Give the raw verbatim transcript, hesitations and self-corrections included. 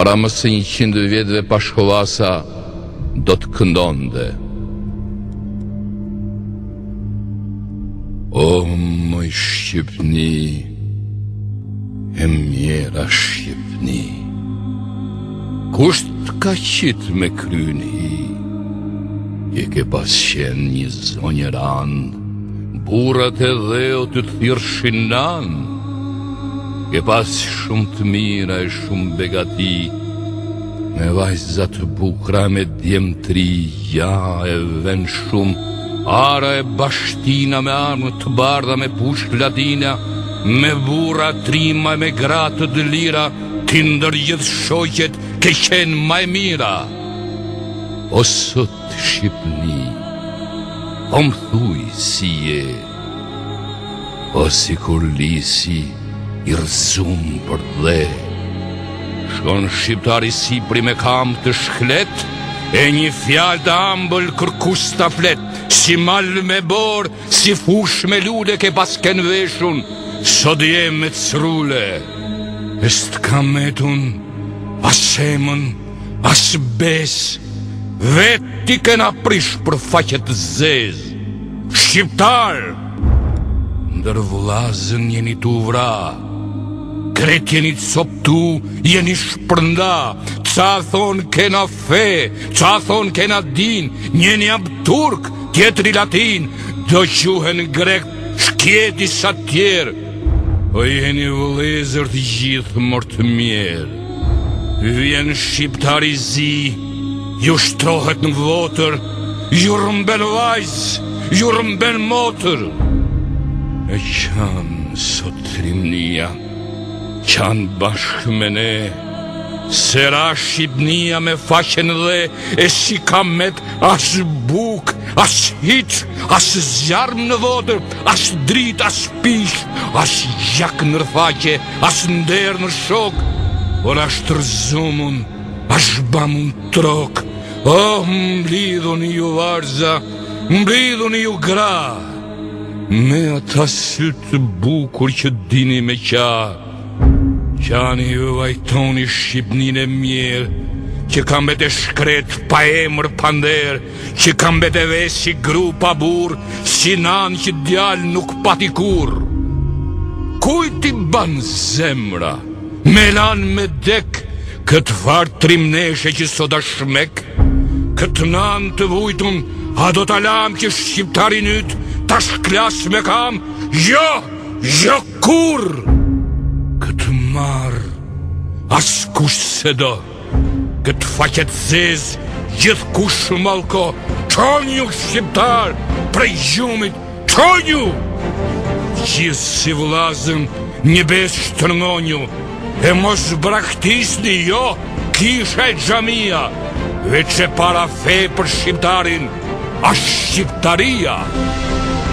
para më së njëqind vjetëve pashkollasa do të këndonte. O moj Shqipni, e mjera Shqipni, kusht ka qit me kryni, je ke pas qenë një zonjë rand, burrat e dheu të thirrshin nan, ke pas shumë të mira e shumë begati, me vajza të bukra me djemtri, ja e ven shumë, ara e bashtina me armë të bardha me pushk latina, me burra trima me gratë të lira, ti ndër gjithë shoqet ke qenë maj mira. O sot Shqipni, o më thuj si je, o si kur lisi i rëzum për dhe. Shkon shqiptari Sipri me kam të shklet, e një fjal të ambël kërkus të flet, si mal me bor, si fush me lule ke pas ken veshun, sot jem me crule. Est kam metun, as emën, as bes, veti kena prish për faqet zez. Shqiptar, ndër vllazën jeni tu vra, kret jeni coptu, jeni shpërnda, ca thon kena fe, ca thon kena din, njeni ab turk, tjetri latin, do quhen grek, shkjeti sa tjerë, o jeni vëllezër të gjithë mërë të mjerë. Vjen shqiptari zi, ju shtrohet në votër, ju rëmben vajzë, ju rëmben motër. E qanë sot trimnia, qanë bashkë me ne, sera Shqipnia me faqen dhe, e si kamet as buk, as hiq, as zjarm në votër, as drit, as pish, as gjak në rfaqe, as nder në shok, por as tërzumun, as bamun trok. Oh, mblidhun ju varza, mblidhun ju gra, me ata sytë bukur që dini me qa. Qani ju vajtoni Shqipnin e mirë, që kam bete shkret pa emër pander, që kam bete vesi gru pa bur, si nan që djal nuk pati kur. Kujt i ban zemra, me lan me dek, këtë farë trimneshe që sot a shmek, këtë nan të vujtun, a do t'alam që shqiptarin yt, ta shklas me kam, jo, jo kur. Këtë marë, as kush se do, këtë faqet zez, gjithë kush malko, qonju shqiptar, prej gjumit, qonju! Gjithë si vllazën, një bes shtërngonju, e mos braktisni, jo, kisha e xhamia, veç e para fe për shqiptarin, a shqiptaria.